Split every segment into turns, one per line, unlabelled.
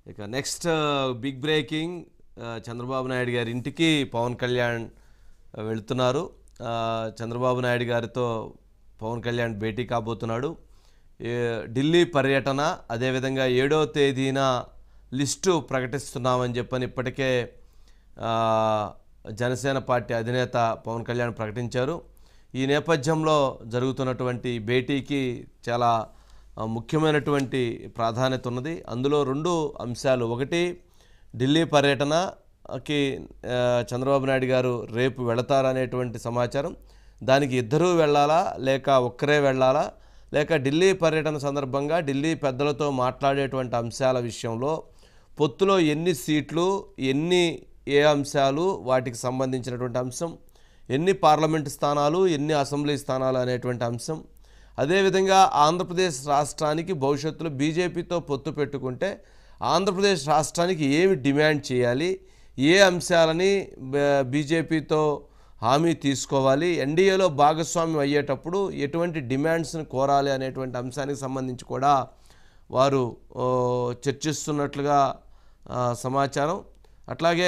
ఇక next big breaking Chandrababu Naidu గారి ఇంటికి పవన్ కళ్యాణ్ వెళ్తున్నారు. చంద్రబాబు నాయుడు గారితో పవన్ కళ్యాణ్ భేటీ కాబోతున్నాడు. ఢిల్లీ పర్యటన, అదేవిధంగా 7వ తేదీన లిస్టు ప్రకటిస్తున్నామని చెప్పని ఇప్పటికే జనసేన పార్టీ అధినేత పవన్ కళ్యాణ్ ప్రకటించారు. ఈ నేపథ్యంలో జరుగుతున్నటువంటి భేటీకి చాలా ముఖ్యమైనటువంటి ప్రాధాన్యత ఉన్నది. అందులో 2 అంశాలు. ఒకటి, ఢిల్లీ పర్యటనకి చంద్రబాబు నాయుడు గారు రేపు వెళతారనేటువంటి సమాచారం. దానికి ఇద్దరూ వెళ్ళాలా, లేక ఒక్కరే వెళ్ళాలా, లేక ఢిల్లీ పర్యటన సందర్భంగా ఢిల్లీ పెద్దలతో మాట్లాడేటువంటి అంశాల విషయంలో పొత్తులో ఎన్ని సీట్లు, ఏ అంశాలు, వాటికి సంబంధించినటువంటి అంశం, ఎన్ని పార్లమెంటు స్థానాలు, ఎన్ని అసెంబ్లీ స్థానాలు అనేటువంటి అంశం, అదేవిధంగా ఆంధ్రప్రదేశ్ రాష్ట్రానికి భవిష్యత్తులో బీజేపీతో పొత్తు పెట్టుకుంటే ఆంధ్రప్రదేశ్ రాష్ట్రానికి ఏమి డిమాండ్ చేయాలి, ఏ అంశాలని బీజేపీతో హామీ తీసుకోవాలి, ఎన్డీఏలో భాగస్వామ్యం అయ్యేటప్పుడు ఎటువంటి డిమాండ్స్ని కోరాలి అనేటువంటి అంశానికి సంబంధించి కూడా వారు చర్చిస్తున్నట్లుగా సమాచారం. అట్లాగే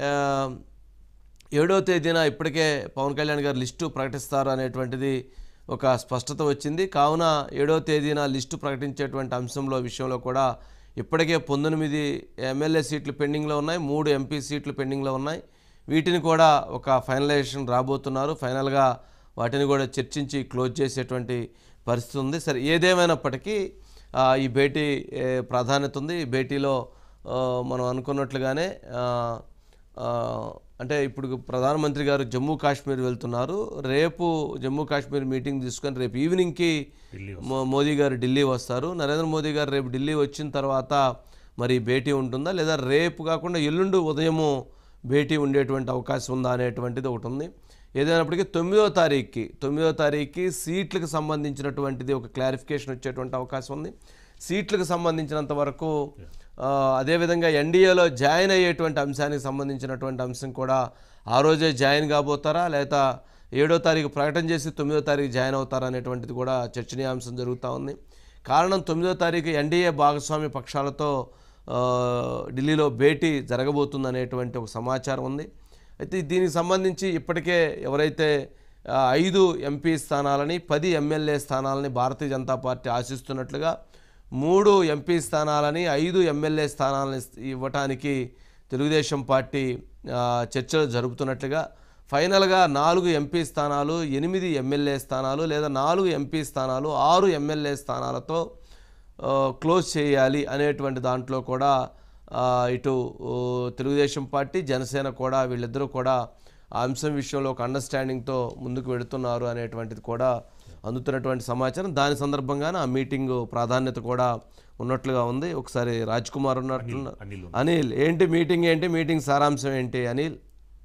7వ తేదీన ఇప్పటికే పవన్ కళ్యాణ్ గారు లిస్టు ప్రకటిస్తారు అనేటువంటిది ఒక స్పష్టత వచ్చింది. కావున 7వ తేదీన లిస్టు ప్రకటించేటువంటి అంశంలో విషయంలో కూడా ఇప్పటికే 19 ఎమ్మెల్యే సీట్లు పెండింగ్లో ఉన్నాయి, 3 ఎంపీ సీట్లు పెండింగ్లో ఉన్నాయి. వీటిని కూడా ఒక ఫైనలైజేషన్ రాబోతున్నారు. ఫైనల్గా వాటిని కూడా చర్చించి క్లోజ్ చేసేటువంటి పరిస్థితి ఉంది. సరే, ఏదేమైనప్పటికీ ఈ భేటీ ప్రాధాన్యత ఉంది. ఈ భేటీలో మనం అనుకున్నట్లుగానే అంటే ఇప్పుడు ప్రధానమంత్రి గారు జమ్మూ కాశ్మీర్ వెళ్తున్నారు. రేపు జమ్మూ కాశ్మీర్ మీటింగ్ తీసుకొని రేపు ఈవినింగ్కి మోదీ గారు ఢిల్లీ వస్తారు. నరేంద్ర మోదీ గారు రేపు ఢిల్లీ వచ్చిన తర్వాత మరి భేటీ ఉంటుందా, లేదా రేపు కాకుండా ఎల్లుండి ఉదయము భేటీ ఉండేటువంటి అవకాశం ఉందా అనేటువంటిది ఒకటి ఉంది. ఏదైనప్పటికీ 9వ తారీఖుకి సీట్లకు సంబంధించినటువంటిది ఒక క్లారిఫికేషన్ వచ్చేటువంటి అవకాశం ఉంది. సీట్లకు సంబంధించినంత వరకు అదేవిధంగా ఎన్డీఏలో జాయిన్ అయ్యేటువంటి అంశానికి సంబంధించినటువంటి అంశం కూడా ఆ రోజే జాయిన్ కాబోతారా, లేదా 7వ తారీఖు ప్రకటన చేసి 9వ తారీఖు జాయిన్ అవుతారా అనేటువంటిది కూడా చర్చనీయాంశం జరుగుతూ ఉంది. కారణం 9వ తారీఖు ఎన్డీఏ భాగస్వామ్య పక్షాలతో ఢిల్లీలో భేటీ జరగబోతుంది అనేటువంటి ఒక సమాచారం ఉంది. అయితే దీనికి సంబంధించి ఇప్పటికే ఎవరైతే 5 ఎంపీ స్థానాలని 10 ఎమ్మెల్యే స్థానాలని భారతీయ జనతా పార్టీ ఆశిస్తున్నట్లుగా 3 ఎంపీ స్థానాలని 5 ఎమ్మెల్యే స్థానాలని ఇవ్వటానికి తెలుగుదేశం పార్టీ చర్చలు జరుపుతున్నట్లుగా, ఫైనల్గా 4 ఎంపీ స్థానాలు, 8 ఎమ్మెల్యే స్థానాలు, లేదా 4 ఎంపీ స్థానాలు, 6 ఎమ్మెల్యే స్థానాలతో క్లోజ్ చేయాలి అనేటువంటి దాంట్లో కూడా ఇటు తెలుగుదేశం పార్టీ, జనసేన కూడా వీళ్ళిద్దరూ కూడా ఆ అంశం విషయంలో ఒక అండర్స్టాండింగ్తో ముందుకు వెళుతున్నారు అనేటువంటిది కూడా అందుతున్నటువంటి సమాచారం. దాని సందర్భంగానే ఆ మీటింగ్ ప్రాధాన్యత కూడా ఉన్నట్లుగా ఉంది. ఒకసారి రాజ్ కుమార్ ఉన్నట్లు. అనిల్, మీటింగ్ సారాంశం ఏంటి అనిల్?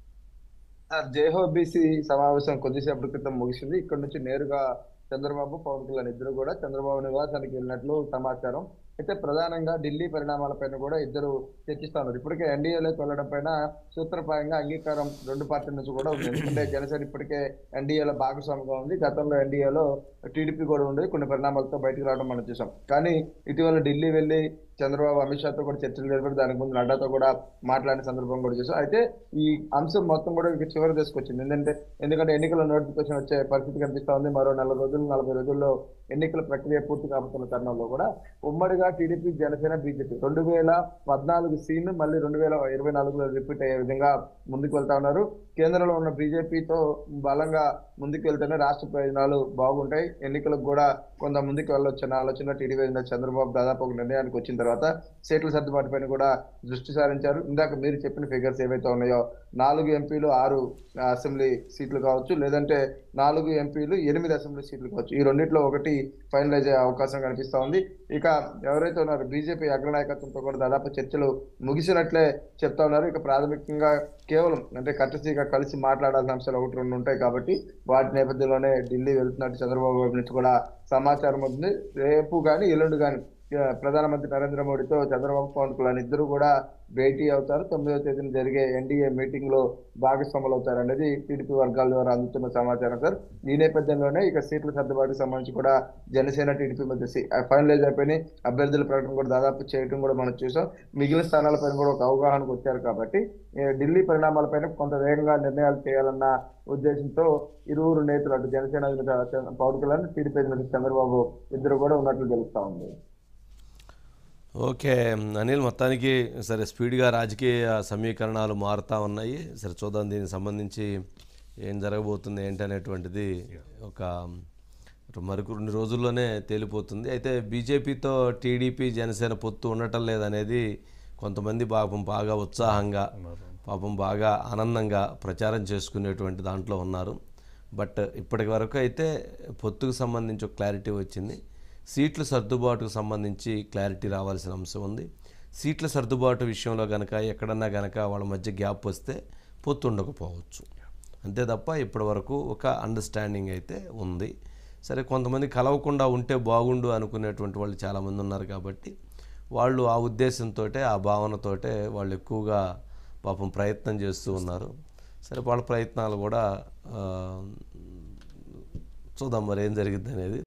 జేహోబీసీ సమావేశం కొద్దిసేపటి క్రితం ముగిసింది. ఇక్కడ నుంచి నేరుగా చంద్రబాబు, పవన్ కళ్యాణ్ ఇద్దరు కూడా చంద్రబాబు నివాసానికి వెళ్ళినట్లు సమాచారం. అయితే ప్రధానంగా ఢిల్లీ పరిణామాలపైన కూడా ఇద్దరు చర్చిస్తా ఉన్నారు. ఇప్పటికే ఎన్డీఏలోకి వెళ్ళడం పైన సూత్రప్రాయంగా అంగీకారం 2 పార్టీల నుంచి కూడా ఉంది. ఎందుకంటే జనసేన ఇప్పటికే ఎన్డీఏలో భాగస్వామిగా ఉంది. గతంలో ఎన్డీఏలో టీడీపీ కూడా ఉండేది. కొన్ని పరిణామాలతో బయటకు రావడం మనం చూసాం. కానీ ఇటీవల ఢిల్లీ వెళ్ళి చంద్రబాబు అమిత్ షాతో కూడా చర్చలు జరిపారు. దానికి ముందు నడ్డాతో కూడా మాట్లాడిన సందర్భం కూడా చూసాం. అయితే ఈ అంశం మొత్తం కూడా ఇక చివరి తీసుకొచ్చింది. ఎందుకంటే ఎన్నికల నోటిఫికేషన్ వచ్చే పరిస్థితి కనిపిస్తా ఉంది. మరో 40 రోజుల్లో ఎన్నికల ప్రక్రియ పూర్తి కాబోతున్న తరుణంలో కూడా ఉమ్మడిగా టీడీపీ, జనసేన, బీజేపీ 2014 సీన్ మళ్ళీ 2024లో రిపీట్ అయ్యే విధంగా ముందుకు వెళ్తా ఉన్నారు. కేంద్రంలో ఉన్న బీజేపీతో బలంగా ముందుకు వెళ్తేనే రాష్ట్ర ప్రయోజనాలు బాగుంటాయి, ఎన్నికలకు కూడా కొంత ముందుకు వెళ్ళొచ్చన్న ఆలోచన టీడీపీ చంద్రబాబు దాదాపు ఒక నిర్ణయానికి వచ్చిన తర్వాత సీట్ల సర్దుబాటు పైన కూడా దృష్టి సారించారు. ఇందాక మీరు చెప్పిన ఫిగర్స్ ఏవైతే ఉన్నాయో 4 ఎంపీలు 6 అసెంబ్లీ సీట్లు కావచ్చు, లేదంటే 4 ఎంపీలు 8 అసెంబ్లీ సీట్లు కావచ్చు. ఈ రెండిట్లో ఒకటి ఫైనలైజ్ అయ్యే అవకాశం కనిపిస్తా ఉంది. ఇక ఎవరైతే ఉన్నారో బీజేపీ అగ్రనాయకత్వంతో కూడా దాదాపు చర్చలు ముగిసినట్లే చెప్తా ఉన్నారు. ఇక ప్రాథమికంగా కేవలం అంటే కట్టసీగా కలిసి మాట్లాడాల్సిన అంశాలు 1-2 ఉంటాయి కాబట్టి వాటి నేపథ్యంలోనే ఢిల్లీ వెళ్తున్నట్టు చంద్రబాబు వైపు నుంచి కూడా సమాచారం అవుతుంది. రేపు కానీ ఎల్లుండి కానీ ప్రధానమంత్రి నరేంద్ర మోడీతో చంద్రబాబు పవన్ కళ్యాణ్ ఇద్దరు కూడా భేటీ అవుతారు. 9వ తేదీన జరిగే ఎన్డీఏ మీటింగ్ లో భాగస్వాములు అవుతారు అనేది టీడీపీ వర్గాల ద్వారా అందుతున్న సమాచారం సార్. ఈ నేపథ్యంలోనే ఇక సీట్ల సర్దుబాటుకు సంబంధించి కూడా జనసేన టీడీపీ మధ్య ఫైనలైజ్ అయిపోయి అభ్యర్థుల ప్రకటన కూడా దాదాపు చేయడం కూడా మనం చూసాం. మిగిలిన స్థానాలపైన కూడా ఒక అవగాహనకు వచ్చారు కాబట్టి ఢిల్లీ పరిణామాలపైన కొంత వేగంగా నిర్ణయాలు చేయాలన్న ఉద్దేశంతో ఇరువురు నేతలు అటు జనసేన అధినేత పవన్ కళ్యాణ్, టీడీపీ అధినేత చంద్రబాబు ఇద్దరు కూడా ఉన్నట్లు తెలుస్తా ఉంది.
ఓకే అనిల్, మొత్తానికి సరే స్పీడ్గా రాజకీయ సమీకరణాలు మారుతూ ఉన్నాయి. సరే చూద్దాం దీనికి సంబంధించి ఏం జరగబోతుంది ఏంటి అనేటువంటిది ఒక మరికొన్ని రోజుల్లోనే తేలిపోతుంది. అయితే బీజేపీతో టీడీపీ జనసేన పొత్తు ఉండటం లేదనేది కొంతమంది బాగా ఉత్సాహంగా బాగా ఆనందంగా ప్రచారం చేసుకునేటువంటి దాంట్లో ఉన్నారు. బట్ ఇప్పటి వరకు అయితే పొత్తుకు సంబంధించి ఒక క్లారిటీ వచ్చింది. సీట్ల సర్దుబాటుకు సంబంధించి క్లారిటీ రావాల్సిన అంశం ఉంది. సీట్ల సర్దుబాటు విషయంలో కనుక ఎక్కడన్నా కనుక వాళ్ళ మధ్య గ్యాప్ వస్తే పొత్తు ఉండకపోవచ్చు. అంతే తప్ప ఇప్పటి వరకు ఒక అండర్స్టాండింగ్ అయితే ఉంది. సరే కొంతమంది కలవకుండా ఉంటే బాగుండు అనుకునేటువంటి వాళ్ళు చాలామంది ఉన్నారు కాబట్టి వాళ్ళు ఆ ఉద్దేశంతో ఆ భావనతోటే వాళ్ళు ఎక్కువగా ప్రయత్నం చేస్తూ ఉన్నారు. సరే వాళ్ళ ప్రయత్నాలు కూడా చూద్దాం మరి ఏం జరిగిద్ది అనేది.